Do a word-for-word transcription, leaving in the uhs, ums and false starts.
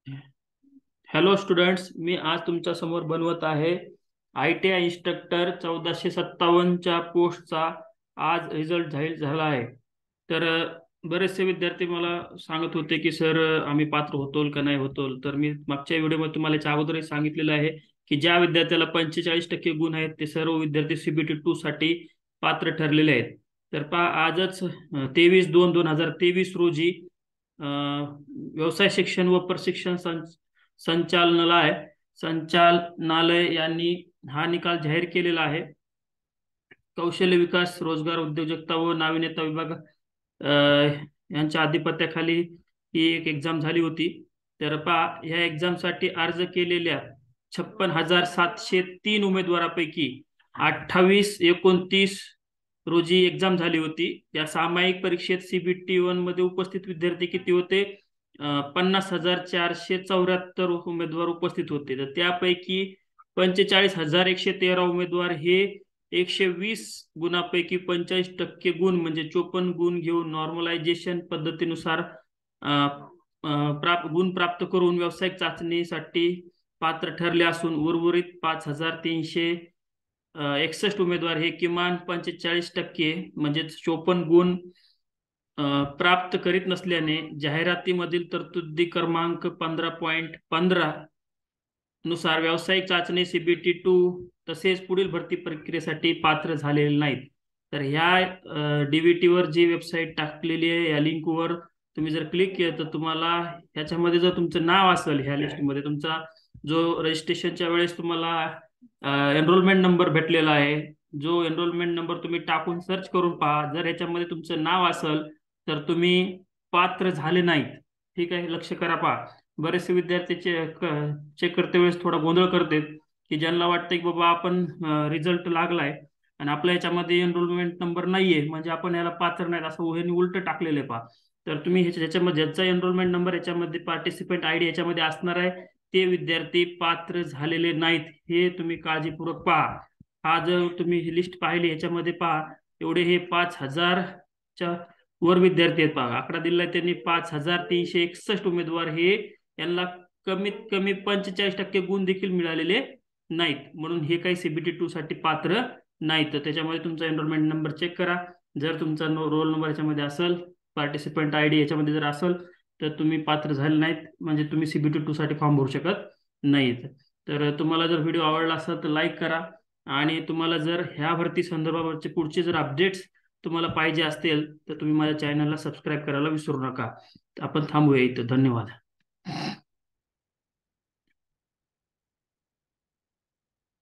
Hello students, मी आज तुमच्या समोर बनवत आहे आय टी आय इन्स्ट्रक्टर चौदाशे सत्तावन्नच्या पोस्टचा आज रिझल्ट जाहीर झाला आहे. तर अ, बरेचसे विद्यार्थी मला सांगत होते की सर, आम्ही पात्र होतो का नाही होतो. तर मी मागच्या व्हिडिओमध्ये तुम्हाला याच्या अगोदरही सांगितलेलं आहे की ज्या विद्यार्थ्याला पंचेचाळीस टक्के गुण आहेत ते सर्व विद्यार्थी सीबीटी टू साठी पात्र ठरलेले आहेत. तर पहा, आजच तेवीस दोन दोन हजार तेवीस रोजी अ, व्यवसाय शिक्षण व प्रशिक्षण संच संचालनालय संचालनालय यांनी हा निकाल जाहीर केलेला आहे. कौशल्य विकास, रोजगार, उद्योजकता व नाविन्यता विभाग अ, यांच्या अधिपत्याखाली ही एक एक्झाम झाली होती. तर पहा, ह्या एक्झामसाठी अर्ज केलेल्या छप्पन हजार सातशे तीन उमेदवारापैकी अठ्ठावीस एकोणतीस रोजी एक्झाम झाली होती. या सामायिक परीक्षेत सीबीटी वन मध्ये उपस्थित विद्यार्थी किती होते? पन्नास हजार चारशे चौऱ्याहत्तर उमेदवार उपस्थित होते. तर त्यापैकी पंचेचाळीस हजार एकशे तेरा उमेदवार हे एकशे वीस गुणापैकी पंचेचाळीस टक्के गुण म्हणजे चोपन्न गुण घेऊन नॉर्मलायझेशन पद्धतीनुसार प्राप्त गुण प्राप्त करून व्यावसायिक चाचणीसाठी पात्र ठरले असून उर्वरित पाच हजार तीनशे एकसष्ट उमेदवार हे किमान पंचेचाळीस टक्के म्हणजे चोपन्न गुण प्राप्त करीत नसल्याने जाहिरातीमधील तरतुदी क्रमांक पंधरा पॉईंट पंधरा नुसार व्यावसायिक चाचणी सीबीटी टू तसेच पुढील भरती प्रक्रियेसाठी पात्र झालेले नाहीत. तर ह्या डीबीटीवर जी वेबसाईट टाकलेली आहे या लिंकवर तुम्ही जर क्लिक केलं तर तुम्हाला ह्याच्यामध्ये जर तुमचं नाव असेल ह्या लिस्टमध्ये, तुमचा जो रजिस्ट्रेशनच्या वेळेस तुम्हाला एनरोलमेंट नंबर भेटलेला आहे, जो एनरोलमेंट नंबर तुम्ही टाकून सर्च करून पहा. जर ह्याच्यामध्ये तुमचं नाव असेल तर तुम्ही पात्र झाले नाहीत. ठीक आहे, लक्ष करा. पहा, बरेचसे विद्यार्थी चेक करते वेळेस थोडा गोंधळ करतात की ज्यांना वाटतं की बाबा आपण रिझल्ट लागलाय आणि आपल्या याच्यामध्ये एनरोलमेंट नंबर नाहीये म्हणजे आपण याला पात्र नाहीत, असं ह्यांनी उलट टाकलेलं आहे. पहा, तर तुम्ही ह्याच्यामध्ये ज्याचा एनरोलमेंट नंबर याच्यामध्ये पार्टिसिपेंट आयडी याच्यामध्ये असणार आहे ते विद्यार्थी पात्र झालेले नाहीत, हे तुम्ही काळजीपूर्वक पहा. हा जर तुम्ही लिस्ट पाहिली ह्याच्यामध्ये पहा, एवढे हे पाच हजारच्या वर विद्यार्थी आहेत. पहा, आकडा दिलाय त्यांनी पाच हजार तीनशे एकसष्ट उमेदवार हे यांना कमीत कमी पंचेचाळीस टक्के गुण देखील मिळालेले नाहीत, म्हणून हे काही सीबीटी टू साठी पात्र नाहीत. तर त्याच्यामध्ये तुमचा एनरोलमेंट नंबर चेक करा. जर तुमचा रोल नंबर याच्यामध्ये असेल, पार्टिसिपंट आयडी याच्यामध्ये जर असेल तर तुम्ही पात्र झाले नाहीत, म्हणजे तुम्ही सीबीटी टू साठी फॉर्म भरू शकत नाहीत. तर तुम्हाला जर व्हिडिओ आवडला असेल तर लाईक करा आणि तुम्हाला जर ह्या भरती संदर्भावरचे पुढचे जर अपडेट्स तुम्हाला पाहिजे असतील तर तुम्ही माझ्या चॅनलला सबस्क्राईब करायला विसरू नका. आपण थांबूया इथं. धन्यवाद.